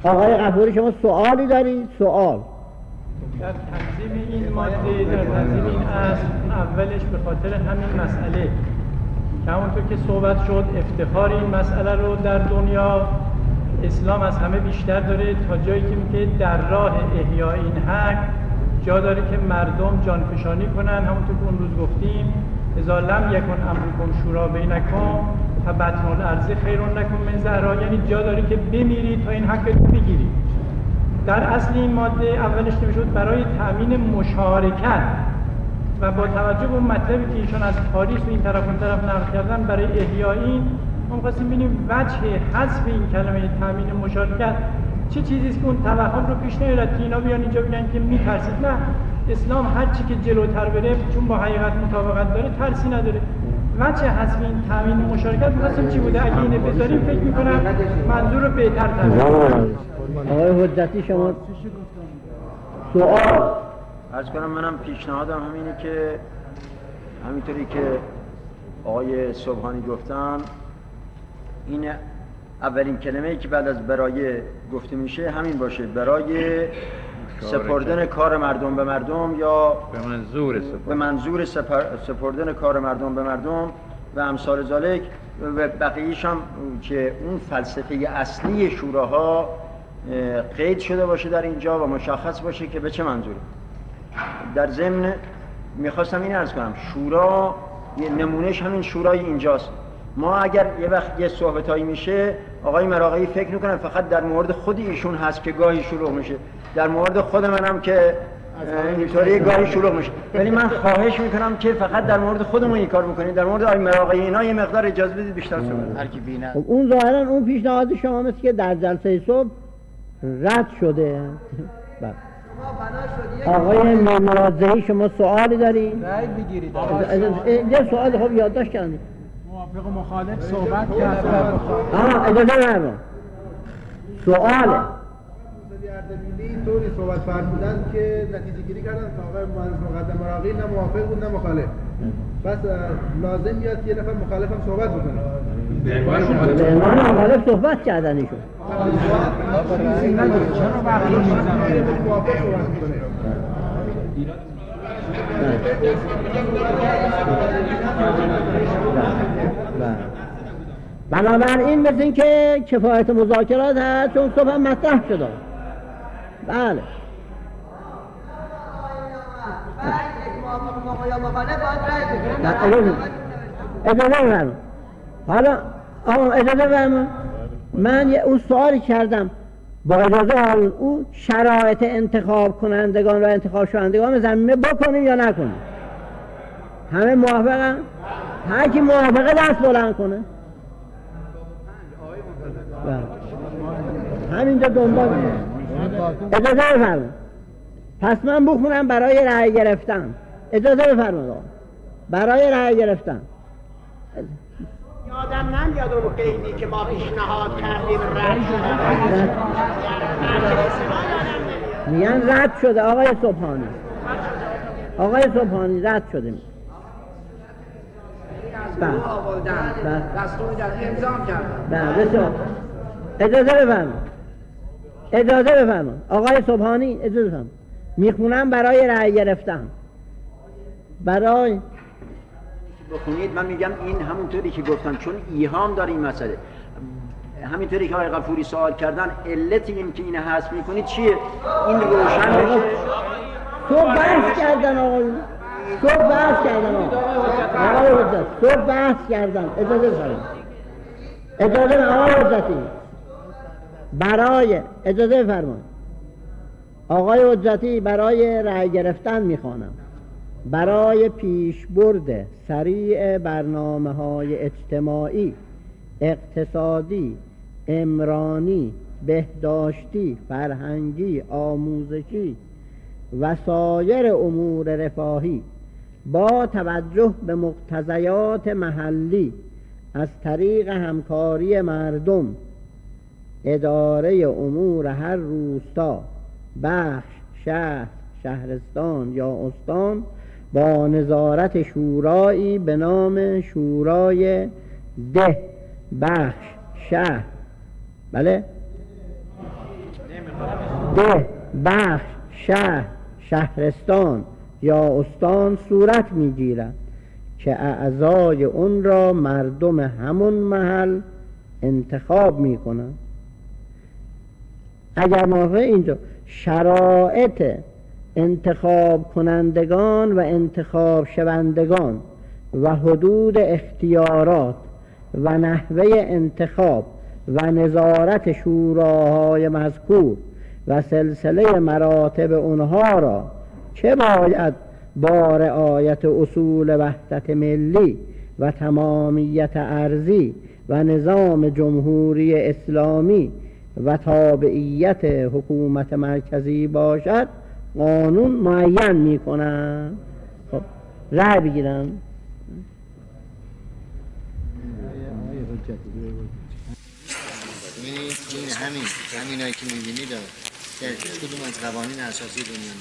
آقای غفوری شما سوالی دارید؟ سوال. در تنظیم این ماده، در تنظیم این اصل، اولش به خاطر همین مسئله که همونطور که صحبت شد افتخار این مسئله رو در دنیا اسلام از همه بیشتر داره، تا جایی که میگه در راه احیاء این حق جا داره که مردم جانفشانی کنن. همونطور که اون روز گفتیم اذا لم یکن امرکم شورا بینکم فبطن الارض خیر لکم من ظهرها، یعنی جا داره که بمیرید تا این حق رو بگیرید. در اصل این ماده اولش نمیشد برای تامین مشارکت و با توجه به اون مطلبی که ایشان از پاریس و این طرف اون طرف نقل کردن برای احیاء این، ما خواستیم ببینیم وجه حذف این کلمه تامین مشارکت چه چیزی است که اون توهم رو پیش نیارد که اینا بیان اینجا بگن که میترسید. نه، اسلام هر چی که جلوتر بره چون با حقیقت مطابقت داره ترسی نداره. وجه حذف این تامین مشارکت می‌خواستیم چی بوده؟ اگه اینو بذاریم فکر می‌کنم منظور رو بهتر تفسیر. آقای حجتی شما سوال عرض کنم. منم پیشنهادم همینه که همینطوری که آقای صبحانی گفتن، این اولین کلمه‌ای که بعد از برای گفته میشه همین باشه، برای سپردن کار مردم به مردم یا به منظور سپردن کار مردم به مردم و امثال ذالک. و بقیه‌اش هم که اون فلسفه اصلی شوراها قید شده باشه در اینجا و مشخص باشه که به چه منظوری. در ضمن میخواستم این عرض کنم، شورا یه نمونهش همین شورای اینجاست. ما اگر یه وقت یه صحبتایی میشه آقای مراغه‌ای فکر میکنن فقط در مورد خود ایشون هست که گاهی شلوغ میشه، در مورد خود منم که اینطوری گاهی شلوغ میشه، ولی من خواهش میکنم که فقط در مورد خودمون این کار بکنید، در مورد آقای مراغه‌ای اینا یه مقدار اجازه بدید بیشتر صحبت. هر کی بینه اون ظاهرا اون پیشنهاد شما مثل که در جلسه صبح رد شده. آقای منازعی شما سوالی دارید؟ رأی بگیرید. یه سوال خوب یادداشت کردید. موافق و مخالف صحبت کرد. اجازه فرمایید. سواله. اردبیلی طوری صحبت فرمودن که نتیجه گیری کردن که آقای مقدم مراغه‌ای نه موافق بود نه مخالف. پس لازم میاد یه نفر مخالف هم صحبت بکنه. من مخالف صحبت کردن ایشون. چرا بقیه موافق صحبت میکنه؟ بنابراین مثل این که کفایت مذاکرات هست، چون صبح هم مطرح شده. بله اجازه بفرمایید. حالا اجازه بفرمایید، من اون سوالی کردم با اجازه او شرایط انتخاب کنندگان و انتخاب شوندگان زمینه بکنیم یا نکنیم. همه موافقن؟ هر کی موافقه دست بلند کنه. همینجا دنبال اجازه بفرمایید. پس من بخونم برای رأی گرفتن. اجازه بفرمایید. برای رأی گرفتن یادم نمیاد اون قیدی که ما پیشنهاد کردیم رد شده. میگن رد شده آقای صبحانی. آقای صبحانی رد شده. دستوری در انظام کردن. بسیار. اجازه بفرمایید. اجازه بفرمایید. آقای صبحانی اجازه بفرمایید. میخونم برای رأی گرفتن. برای بخونید. من میگم این همونطوری که گفتم، چون ایهام داره این مسئله، همینطوری که آقای غفوری سوال کردن علت این که این حذف میکنید چیه؟ این روشن بشه. صبح بحث کردن آقای صبح بحث کردن آقای حجت صبح بحث کردن. اجازه بفرمایید. اجازه آقای حجتی برای اجازه بفرمایید. آقای حجتی برای رأی گرفتن میخوانم. برای پیشبرد سریع برنامه‌های اجتماعی، اقتصادی، عمرانی، بهداشتی، فرهنگی، آموزشی و سایر امور رفاهی با توجه به مقتضیات محلی از طریق همکاری مردم، اداره امور هر روستا، بخش، شهر، شهرستان یا استان با نظارت شورایی به نام شورای ده، بخش، شهر، بله، ده، بخش، شهر، شهرستان یا استان صورت میگیرد که اعضای اون را مردم همون محل انتخاب میکنند. اگر موافق اینجا شرایط انتخاب کنندگان و انتخاب شوندگان و حدود اختیارات و نحوه انتخاب و نظارت شوراهای مذکور و سلسله مراتب اونها را که باید با رعایت اصول وحدت ملی و تمامیت ارضی و نظام جمهوری اسلامی و تابعیت حکومت مرکزی باشد قانون معین میکنن. خب رأی بگیرن. همین هایی که میبینید در کدوم از قوانین اساسی دنیا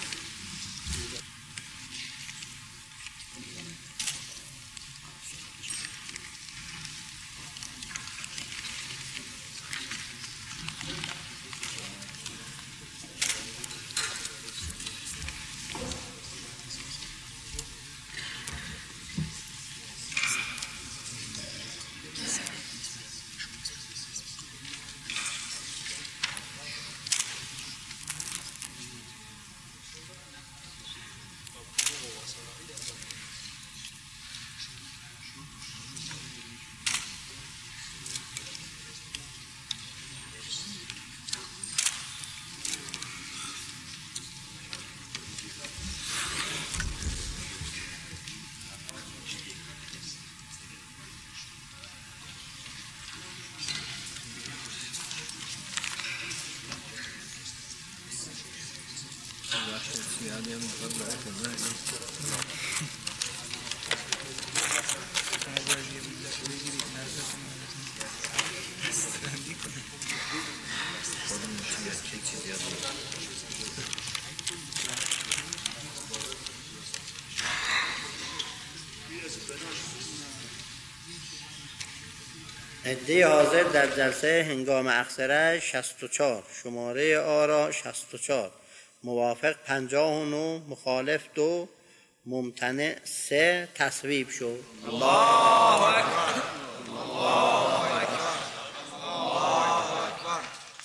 عده حاضر در جلسه هنگام اخسره 64، شماره آرا 64، موافق 59، مخالف 2، ممتنع 3 تصویب شد. الله اکبر. الله اکبر. الله اکبر.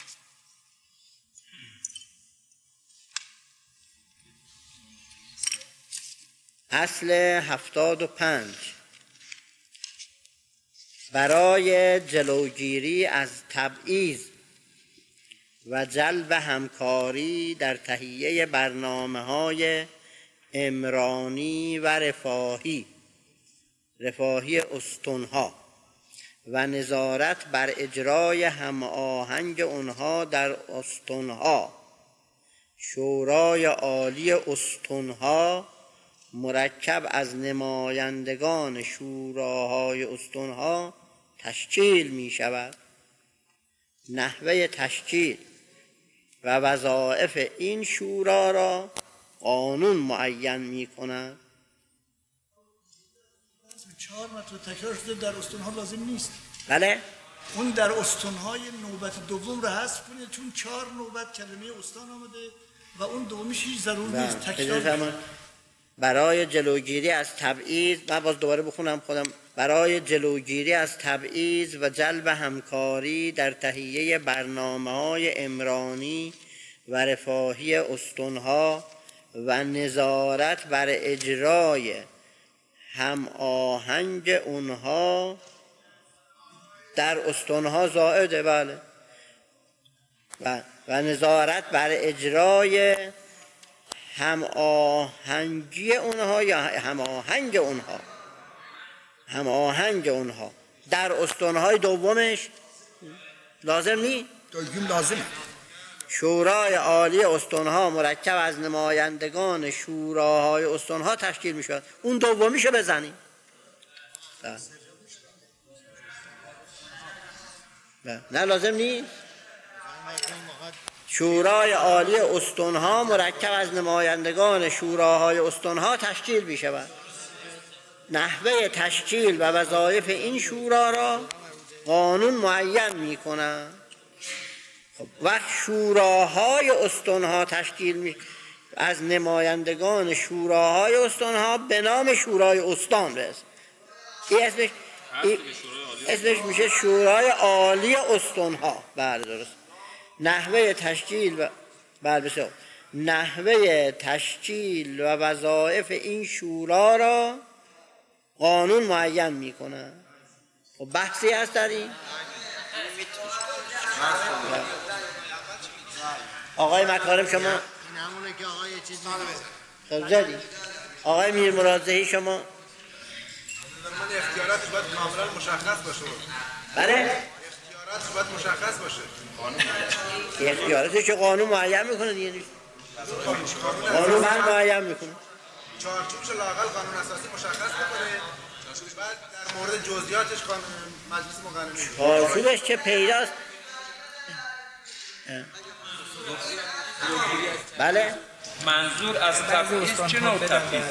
اصل 75 برای جلوگیری از تبعیض و جلب همکاری در تهیه برنامه‌های عمرانی و رفاهی استونها و نظارت بر اجرای هماهنگ آنها در استونها، شورای عالی استونها مرکب از نمایندگان شوراهای استونها تشکیل می شود. نحوه تشکیل و وظایف این شورا را قانون معین می کند. 4 مرتبه تکرار شده در استونها لازم نیست. بله؟ اون در استونهای نوبت دوم را حذف کنید، چون 4 نوبت کلمه استان آمده و اون دومیش هیچ ضرور نیست. تکرار برای جلوگیری از تبعیض، من باز دوباره بخونم خودم، برای جلوگیری از تبعیض و جلب همکاری در تهیه برنامه‌های عمرانی و رفاهی استونها و نظارت بر اجرای هماهنگ اونها در استونها زائده. بله. و نظارت بر اجرای هماهنگی اونها یا هماهنگ اونها در استانهای دومش لازم نیست. لازمه. شورای عالی استانها مرکب از نمایندگان شوراهای استانها تشکیل می شود. اون دومیشو بزنیم. نه لازم نیست. شورای عالی استانها مرکب از نمایندگان شوراهای استانها تشکیل می شود. نحوه تشکیل و وظایف این شورا را قانون معین می کند. وقت شوراهای استانها تشکیل می از نمایندگان شوراهای استانها به نام شورای استان برسه. این اسمش میشه شورای عالی استانها. بله درست. نحوه تشکیل و نحوه تشکیل و وظایف این شورا را قانون معین میکنه. خب بحثی هست در این؟ آقای مکارم شما؟ این همونه که آقای چیز خب زدی. آقای میر مرادزهی شما؟ من اختیاراتش باید کاملا مشخص باشه. بله؟ اختیاراتش باید مشخص باشه. اختیاراتش قانون معین میکنه دیگه. قانون من معین میکنه. چارچوبش لااقل قانون اساسی مشخص بکنه. بعد در مورد جزئیاتش مجلس مقننه. چارچوبش چه پیداست؟ بله؟ منظور از تبعیض چه نوع تبعیض؟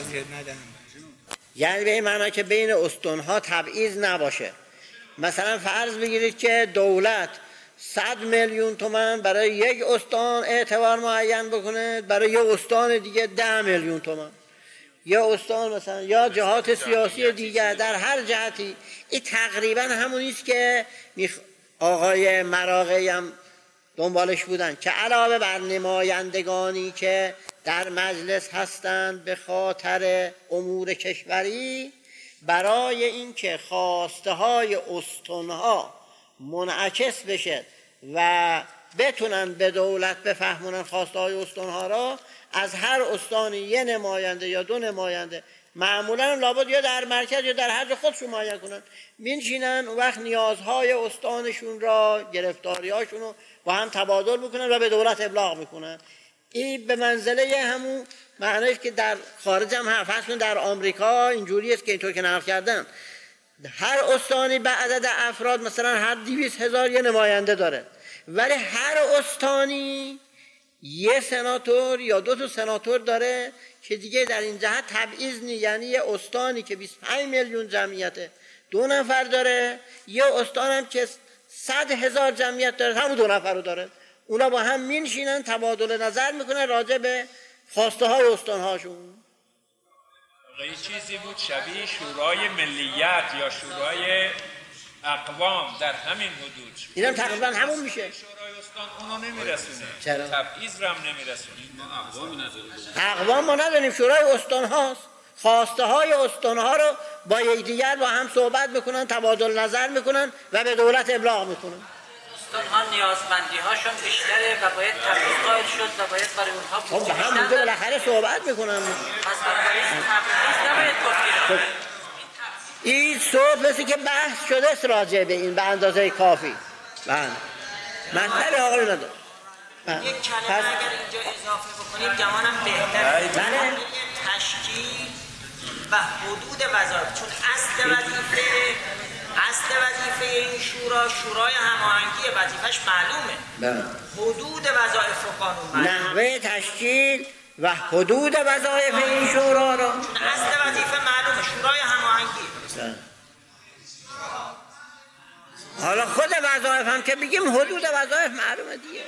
یعنی به این معنی که بین استانها تبعیض نباشه. مثلا فرض بگیرید که دولت 100 میلیون تومان برای یک استان اعتبار معین بکنه، برای یک استان دیگه 10 میلیون تومان. یا استان مثلا یا جهات سیاسی دیگر در هر جهتی. این تقریبا همونیست که آقای مراغه‌ای هم دنبالش بودن که علاوه بر نمایندگانی که در مجلس هستند به خاطر امور کشوری، برای اینکه خواسته های استانها منعکس بشه و بتونن به دولت بفهمونن خواسته های استانها را، از هر استانی یه نماینده یا 2 نماینده معمولا لابد یا در مرکز یا در هر جا خودشون معین کنن، می‌نشینن اون وقت نیازهای استانشون را، گرفتاری‌هاشون رو با هم تبادل میکنن و به دولت ابلاغ میکنن. این به منزله همون معنیش که در خارج هم هست. در آمریکا اینجوری است که اینطور که نقل کردن هر استانی به عدد افراد مثلا هر 200,000 یه نماینده داره، ولی هر استانی یه سناتور یا 2 تا سناتور داره که دیگه در این جهت تبعیض نیست. یعنی یه استانی که 25 میلیون جمعیته 2 نفر داره، یه استان هم که 100,000 جمعیت داره همون 2 نفر رو داره. اونا با هم می‌نشینن تبادل نظر میکنن راجع به خواسته های استانهاشون. یه چیزی بود شبیه شورای ملیت یا شورای اقوام در همین حدود. اینم تقریبا همون میشه. شورای استان اونو نمیرسونه. چرا؟ تبعیض رو هم نمیرسونه. اقوام ما نداریم، شورای استان هاست. خواسته های استانها رو با یکدیگر با هم صحبت میکنن، تبادل نظر میکنن و به دولت ابلاغ میکنن. استانها نیازمندی هاشون بیشتره و باید تبعیض قائل شد و باید برای اونها خب به هم دیگه بالاخره صحبت میکنن. پس برای تبعیض نباید گفت. این صحبت مثل که بحث شده است راجع به این به اندازه کافی. بله. مطلب آقای نداره. یک کلمه اگر اینجا اضافه بکنیم جوانم بهتره. بله. تشکیل و حدود وظایف، چون اصل وظیفه این شورای هماهنگی وظیفش معلومه. بله. حدود وظایف رو قانون معلومه. نحوه تشکیل و حدود وظایف این شورا را، چون اصل وظیفه معلومه، شورای هماهنگی. حالا خود وظایف هم که بگیم حدود وظایف معلومه دیگه.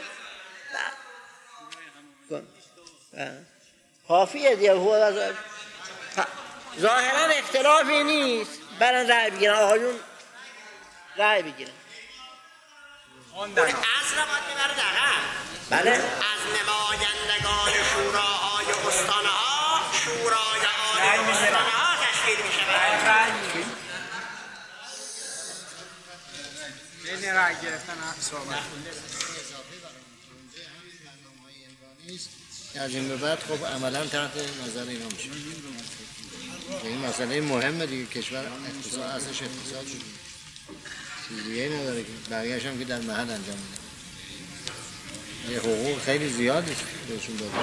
کافیه دیگه حدود وظایف. ظاهرا اختلافی نیست. برن رأی بگیرن، آقایون رأی بگیرن. اصل باید میبرد عقب. بله. از نمایندگان شوراهای استانها شورای عالی استانها تشکیل میشه. بین رأی گرفتن صحبت از این به بعد خب عملا تحت نظر اینا میشه. این مسئله مهمه دیگه. کشور اقتصاد اصلش اقتصاد شده، چیزیه نداره که بقیه‌اش هم که در محل انجام میده. یه حقوق خیلی زیادی بهشون داده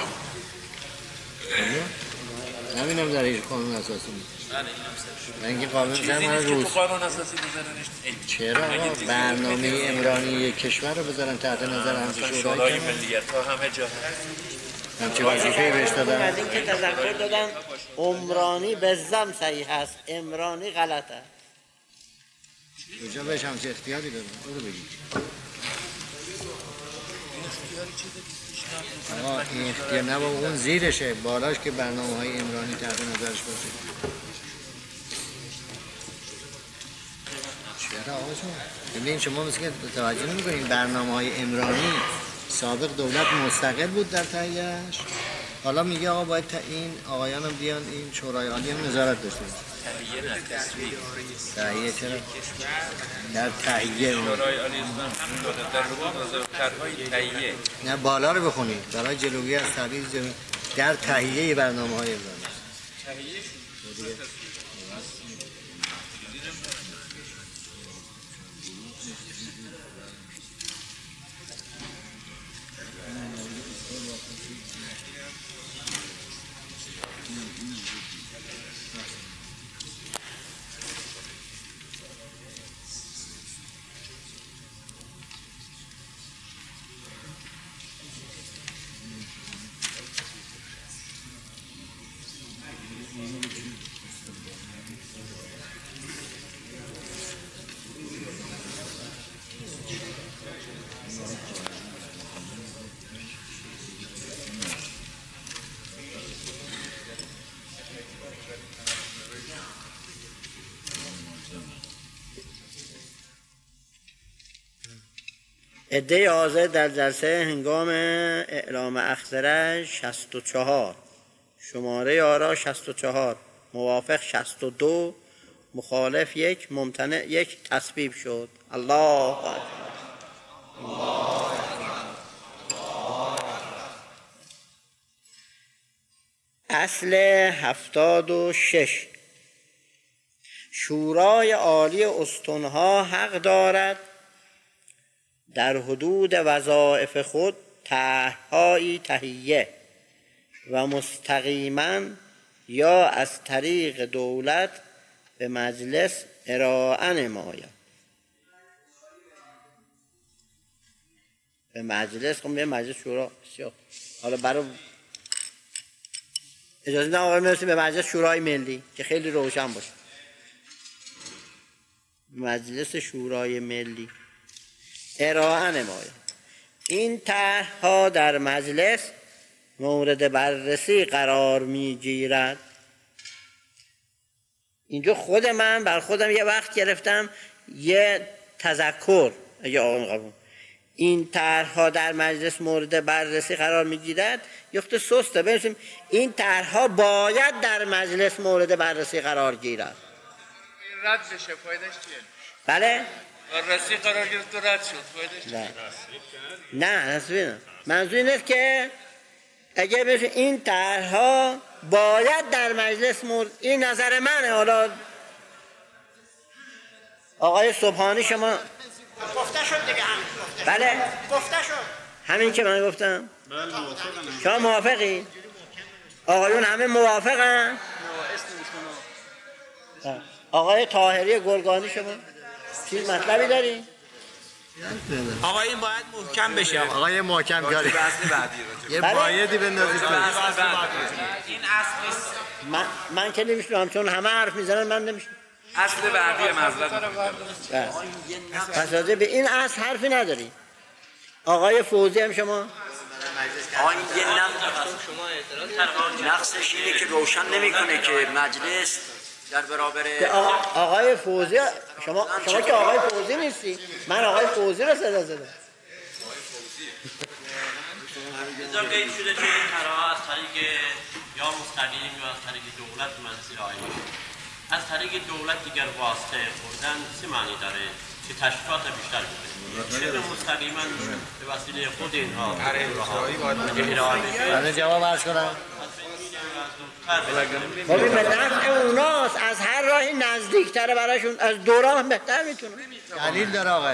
شده. همین هم در هیچ قانون اساسی نیست. من اینکه قانون چیزی تو قانون اساسی بذارنش. چرا برنامه عمرانی کشور رو بذارن تحت نظر همچه شورای ملیت ها همه جا همچه وظیفه‌ای بهش دادن. از اینکه تذکر دادن عمرانی به زم صحیح هست، عمرانی غلطه. کجا بهش همچه اختیاری دادن؟ او رو بگید. آقا این اختیار نه بابا، اون زیرشه، بالاش که برنامه‌های عمرانی تحت نظرش باشه. چرا آقا شما؟ ببین شما مثل که توجه نمی‌کنید برنامه‌های عمرانی سابق دولت مستقل بود در تهیه‌اش. حالا میگه آقا باید این آقایان هم بیان این شورای عالی هم نظارت داشته باشه. تهیه چرا؟ در تهیه شورای عالی اسلام همین داده در حدود نظارت‌های تهیه. نه بالا رو بخونید برای جلوگیری از تبعیض در تهیه برنامه‌های عمرانی. عده حاضر در جلسه هنگام اعلام اخضر 64، شماره آرا 64، موافق 62، مخالف 1، ممتنع 1 تصویب شد. الله اکبر. اصل 76. شورای عالی استنها حق دارد در حدود وظایف خود طرح‌هایی تهیه و مستقیما یا از طریق دولت به مجلس ارائه نماید. به مجلس، خب به مجلس شورا بسیار. حالا برای اجازه نه آقای مرسی به مجلس شورای ملی که خیلی روشن باشه. مجلس شورای ملی ارائه نماید. این طرح‌ها در مجلس مورد بررسی قرار می‌گیرد. اینجا خود من بر خودم یه وقت گرفتم یه تذکر، اگه آقا قبول این طرح‌ها در مجلس مورد بررسی قرار می‌گیرد، یخت سسته بنویسیم این طرح‌ها باید در مجلس مورد بررسی قرار گیرد. رد بشه فایدهش چیه؟ بله؟ بررسی قرار گرفت و رد شد فایدهش چیه؟ نه منظور این است که اگه بشه این طرح‌ها باید در مجلس مورد، این نظر منه. حالا آقای صبحانی شما گفته شد دیگه هم. بله گفته شد. همین که من گفتم. شما موافقی؟ آقایون همه موافقن؟ آقای طاهری گلگانی شما چیز مطلبی داری؟ آقا این باید محکم بشه. آقای محکم کاری یه بله؟ بایدی بندازید. این اصل من که نمیشنم چون همه حرف میزنن من نمیشنم. اصل بعدی مذرد پس راجع به این اصل حرفی نداری. آقای فوزی هم شما این یه نقصش اینه که روشن نمیکنه که مجلس در برابر آقای فوزی شما که آقای فوزی نیستی. من آقای فوزی رو صدا زدم. اینجا قید شده که این طرح‌ها از طریق یا مستقیم یا از طریق دولت منصیر آیه میشه. از طریق دولت دیگر واسطه بردن چه معنی داره که تشکیلات بیشتر بده؟ چه مستقیما به وسیله خود اینها من جواب عرض کنم. خب این به نفع اوناست، از هر راهی نزدیکتره براشون، از دوران بهتر میتونه. دلیل داره آقای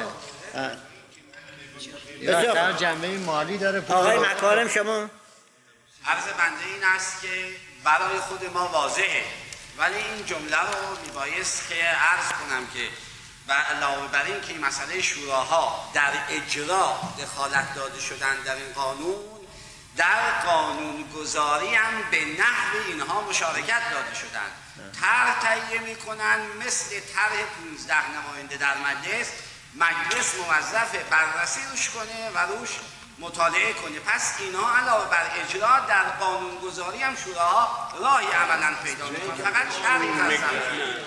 در جنبه مالی داره. آقای مکارم شما عرض بنده این است که برای خود ما واضحه، ولی این جمله رو میبایست که عرض کنم که و علاوه بر این که این مسئله شوراها در اجرا دخالت داده شدن در این قانون، در قانون گذاری هم به نحو اینها مشارکت داده شدن. طرح تهیه میکنن مثل طرح 15 نماینده در مجلس موظف بررسی روش کنه و روش مطالعه کنه. پس اینا علاوه بر اجرا در قانونگذاری هم شوراها راهی عملا پیدا میکنه، فقط شرعی هستن.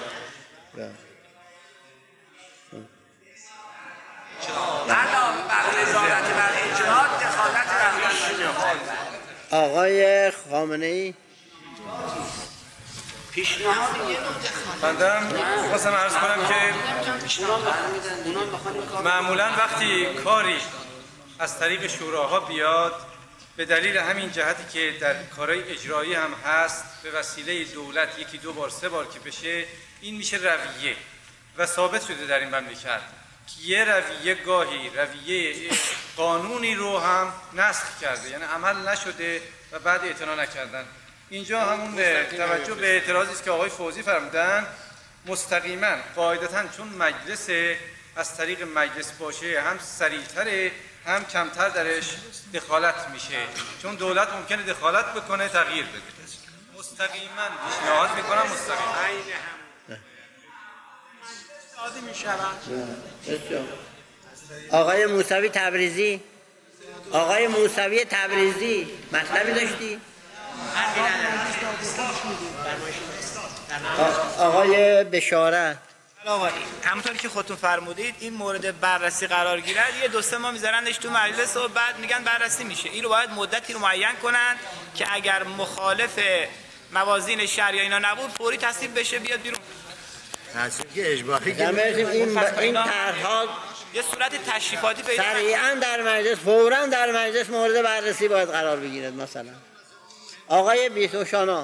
علاوه بر نظارت بر اجرا دخالت در آقای خامنه‌ای پیشنهاد بندم خواستم عرض کنم که معمولا وقتی کاری از طریق شوراها بیاد به دلیل همین جهتی که در کارهای اجرایی هم هست به وسیله دولت یکی دو بار سه بار که بشه این میشه رویه و ثابت شده در این مملکت که یه رویه گاهی رویه قانونی رو هم نسخ کرده، یعنی عمل نشده و بعد اعتنا نکردن. اینجا همون توجه به اعتراضی است که آقای فوزی فرمودن، مستقیما قاعدتاً چون مجلس از طریق مجلس باشه هم سریعتره هم کمتر درش دخالت میشه، چون دولت ممکنه دخالت بکنه تغییر بده. مستقیما پیشنهاد میکنم مستقیما آقای موسوی تبریزی، آقای موسوی تبریزی مطلبی داشتی؟ آقای بشارت. همونطور که خودتون فرمودید این مورد بررسی قرار گیرد، یه دو سه ماه میذارنش تو مجلس و بعد میگن بررسی میشه. این رو باید مدتی رو معین کنن که اگر مخالف موازین شرعی اینا نبود فوری تصویب بشه بیاد بیرون. تصویب که اجباری این طرح‌ها یه صورت تشریفاتی پیدا سریعا در مجلس فوراً در مجلس مورد بررسی باید قرار بگیرد. مثلا آقای بیتوشانا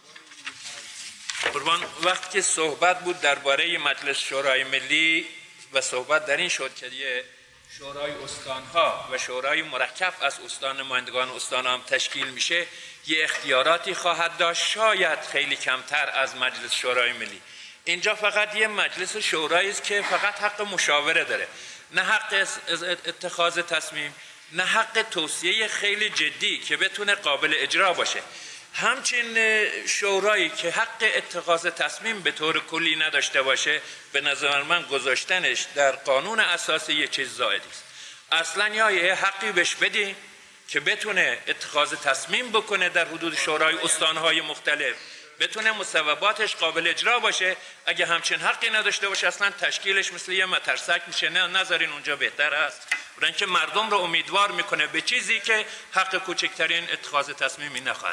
قربان، وقتی که صحبت بود درباره مجلس شورای ملی و صحبت در این شد که یه شورای استانها و شورای مرکب از نمایندگان استان هم تشکیل میشه، یه اختیاراتی خواهد داشت، شاید خیلی کمتر از مجلس شورای ملی. اینجا فقط یه مجلس شورایی است که فقط حق مشاوره داره، نه حق اتخاذ تصمیم، نه حق توصیه خیلی جدی که بتونه قابل اجرا باشه. همچین شورایی که حق اتخاذ تصمیم به طور کلی نداشته باشه، به نظر من گذاشتنش در قانون اساسی یه چیز زائدی است. اصلا یا یه حقی بهش بدی که بتونه اتخاذ تصمیم بکنه در حدود شورای استانهای مختلف، بتونه مصوباتش قابل اجرا باشه. اگه همچین حقی نداشته باشه اصلا تشکیلش مثل یه مترسک میشه. نه، نذارین اونجا بهتر است، برای اینکه مردم رو امیدوار میکنه به چیزی که حق کوچکترین اتخاذ تصمیمی نخواهد.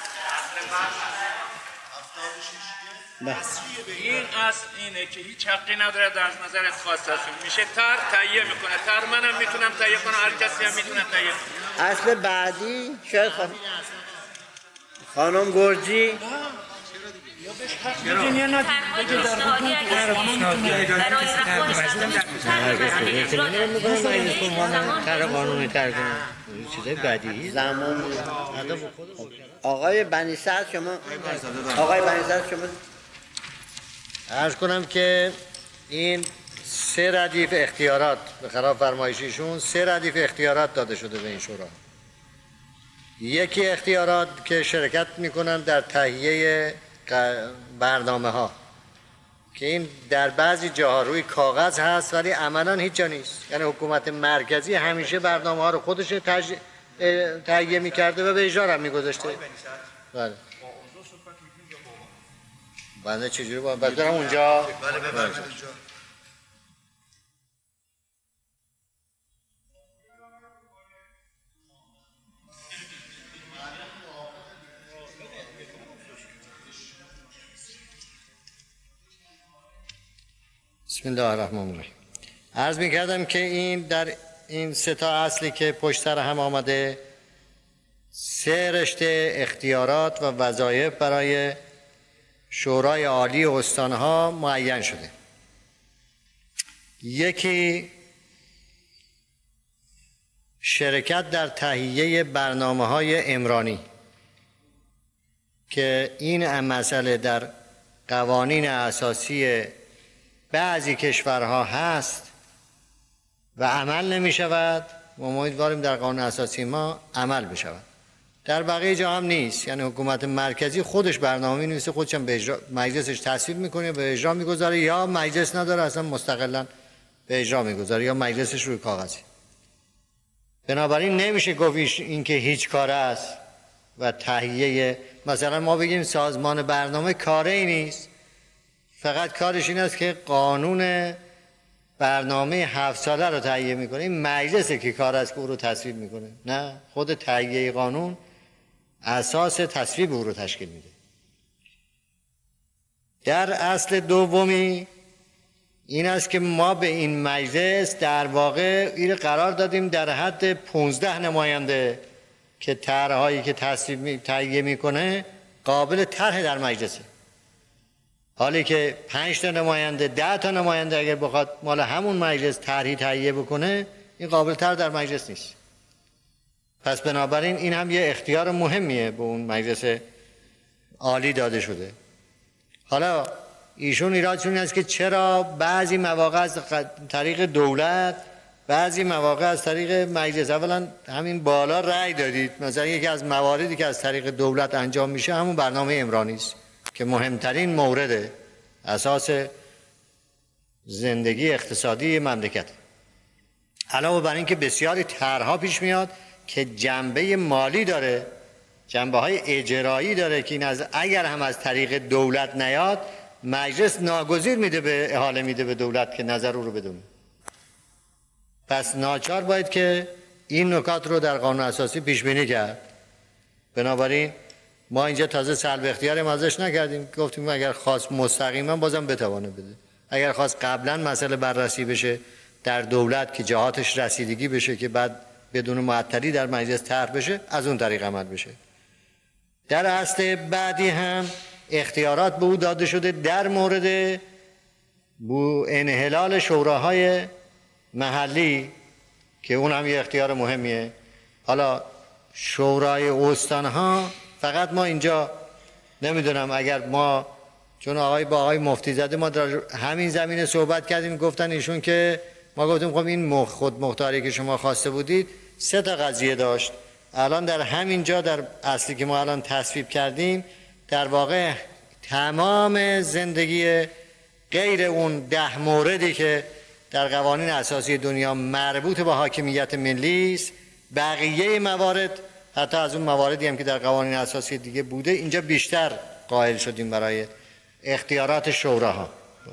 این اصل اینه که هیچ حقی نداره در نظر اتخاذ تصمیم، میشه تهیه میکنه. منم میتونم تهیه کنم، هر کسی هم میتونه تهیه کنه. اصل بعدی شاید خانم گرجی آقای بنی سعد شما عرض کنم که این سه ردیف اختیارات به خلاف فرمایشیشون 3 ردیف اختیارات داده شده به این شورا. یکی اختیارات که شرکت میکنن در تهیه برنامه ها که این در بعضی جاها روی کاغذ هست ولی عملا هیچ جا نیست. یعنی حکومت مرکزی همیشه برنامه ها رو خودش تهیه میکرده و به اجرا هم میگذاشته. بله. بنده چجوری باید برم اونجا؟ بله ببرید اونجا. بسم الله الرحمن الرحیم. عرض می‌کردم که این در این 3 تا اصلی که پشت سر هم آمده 3 رشته اختیارات و وظایف برای شورای عالی استانها معین شده. یکی شرکت در تهیه برنامه‌های عمرانی که این مسئله در قوانین اساسی بعضی کشورها هست و عمل نمی شود و ما امیدواریم در قانون اساسی ما عمل بشود. در بقیه جا هم نیست. یعنی حکومت مرکزی خودش برنامه می نویسه، خودش هم به اجرا مجلسش تصویب میکنه، به اجرا میگذاره، یا مجلس نداره اصلا مستقلا به اجرا میگذاره، یا مجلسش روی کاغذی. بنابراین نمیشه گفت این که هیچ کاره است و تهیه، مثلا ما بگیم سازمان برنامه کاره ای نیست، فقط کارش این است که قانون برنامه 7 ساله رو تهیه میکنه. این مجلسه که کار است که او رو تصویب میکنه، نه خود تهیه قانون اساس تصویب او رو تشکیل میده. در اصل دومی این است که ما به این مجلس در واقع این قرار دادیم در حد 15 نماینده که طرح‌هایی که تصویب تهیه میکنه قابل طرح در مجلسه، حالی که 5 تا نماینده 10 تا نماینده اگر بخواد مال همون مجلس طرحی تهیه بکنه این قابل طرح در مجلس نیست. پس بنابراین این هم یه اختیار مهمیه به اون مجلس عالی داده شده. حالا ایشون ایرادشون این است که چرا بعضی مواقع از طریق دولت، بعضی مواقع از طریق مجلس. اولا همین بالا رأی دادید، مثلا یکی از مواردی که از طریق دولت انجام میشه همون برنامه عمرانی است که مهمترین مورد اساس زندگی اقتصادی مملکت. علاوه بر این که بسیاری طرح‌ها پیش میاد که جنبه مالی داره، جنبه های اجرایی داره که این اگر هم از طریق دولت نیاد مجلس ناگزیر میده به احاله میده به دولت که نظر او رو بدونه. پس ناچار باید که این نکات رو در قانون اساسی پیش بینی کرد. بنابراین ما اینجا تازه سلب اختیار ازش نکردیم، گفتیم اگر خواست مستقیما بازم بتوانه بده، اگر خواست قبلا مسئله بررسی بشه در دولت که جهاتش رسیدگی بشه که بعد بدون معطلی در مجلس طرح بشه از اون طریق عمل بشه. در اصل بعدی هم اختیارات به او داده شده در مورد انحلال شوراهای محلی که اون هم یه اختیار مهمیه. حالا شورای استانها فقط ما اینجا نمیدونم اگر ما چون با آقای مفتی زاده ما در همین زمینه صحبت کردیم، گفتن ایشون که ما گفتیم خب این خود مختاری که شما خواسته بودید 3 تا قضیه داشت. الان در همین جا در اصلی که ما الان تصویب کردیم در واقع تمام زندگی غیر اون 10 موردی که در قوانین اساسی دنیا مربوط به حاکمیت ملی است، بقیه موارد حتی از اون مواردی هم که در قوانین اساسی دیگه بوده اینجا بیشتر قائل شدیم برای اختیارات شوراها.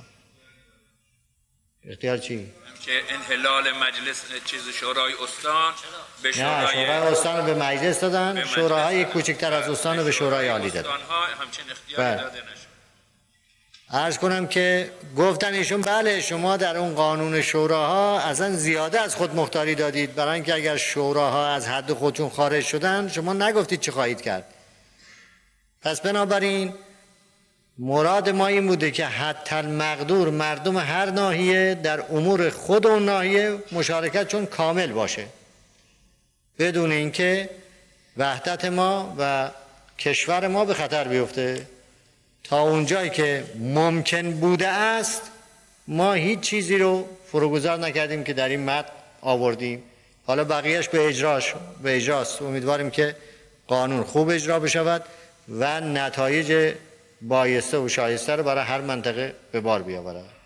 اختیار چی؟ که انحلال مجلس چیز شورای استان به نه، شورای استان رو به مجلس دادن، شوراهای کوچکتر از استان رو به شورای عالی دادن. استان‌ها همچین اختیار داده نشد. عرض کنم که گفتن ایشون بله شما در اون قانون شوراها اصلا زیاده از خود مختاری دادید، برای اینکه اگر شوراها از حد خودشون خارج شدن شما نگفتید چه خواهید کرد. پس بنابراین مراد ما این بوده که حتی المقدور مردم هر ناحیه در امور خود اون ناحیه مشارکتشون کامل باشه، بدون اینکه وحدت ما و کشور ما به خطر بیفته. تا اونجایی که ممکن بوده است ما هیچ چیزی رو فروگذار نکردیم که در این متن آوردیم. حالا بقیهش به اجراست. امیدواریم که قانون خوب اجرا بشود و نتایج بایسته و شایسته رو برای هر منطقه به بار بیاورد.